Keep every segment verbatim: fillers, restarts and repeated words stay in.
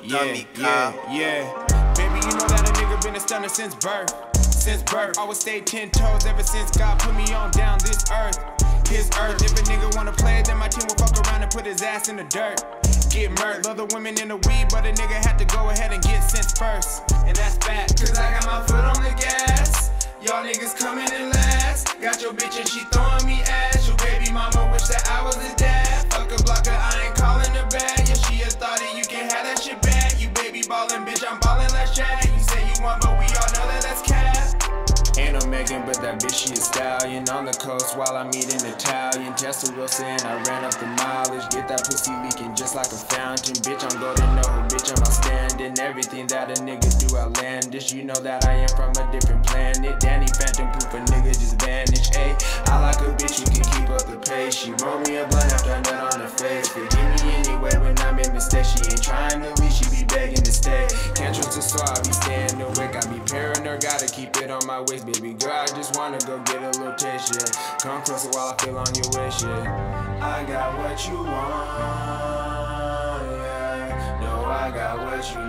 yeah, yeah, yeah. Baby, you know that a nigga been a stunner since birth. Since birth, always stayed ten toes ever since God put me on down this earth. His earth, if a nigga wanna play, then my team will fuck around and put his ass in the dirt. Get murked, love the women in the weed, but a nigga had to go ahead and get sense first. And that's fact, cause I got my foot on the gas. Y'all niggas coming in last. Got your bitch and she throwing me ass. Your baby mama wish that I was a dad. Fuck a blocker, I ain't calling her bad. Yeah, she a thotty, you can have that shit back. You baby ballin', bitch, I'm ballin' like Shaq. You say you want, but we all know that that's cap. Ain't no Megan, but that bitch, she a stallion. On the coast while I'm eating Italian. Tessa Wilson, I ran up the mileage. Get that pussy leaking just like a fountain. Bitch, I'm golden, no, bitch, I'm outstanding. Everything that a nigga do outlandish. You know that I am from a different planet. Danny Phantom proof, a nigga just vanished. Ayy, I like a bitch who can keep up the pace. She roll me a blunt after I nut on her face. Forgive me anyway when I make mistakes. She ain't trying to leave, she be begging to stay. Can't trust her, so I be staying awake. I be paranoid, gotta keep it on my waist. Baby girl, I just wanna go get a little taste, yeah. Come closer while I feel on your wish, yeah. I got what you want, yeah. No, I got what you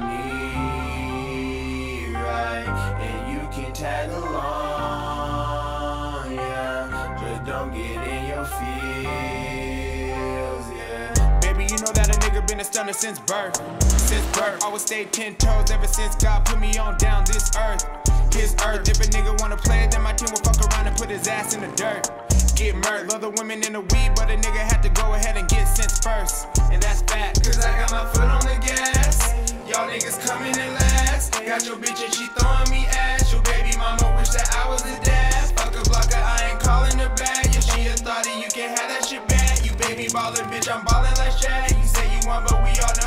need, right? And you can tag along, yeah. But don't get in your feels, yeah. Baby, you know that a nigga been a stunner since birth. Since birth, always stayed ten toes ever since God put me on down this earth. His earth, if a nigga wanna play, then my team will fuck around and put his ass in the dirt. Get murked, love the women in the weed, but a nigga had to go ahead and get sense first. And that's fact, cause I got my foot on the gas. Y'all niggas coming in last. Got your bitch and she throwing me ass. Your baby mama wish that I was a dad. Fuck a blocker, I ain't calling her bad. Yeah, she a thotty, you can have that shit back. You baby ballin', bitch, I'm ballin' like Shaq. You say you want, but we all know